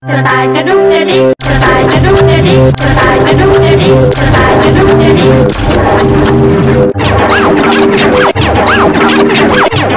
กระต่ายกระดุกกระดิกกระต่ายกระดุกกระดิกกระต่ายกระดุกกระดิกกระต่ายกระดุกกระดิก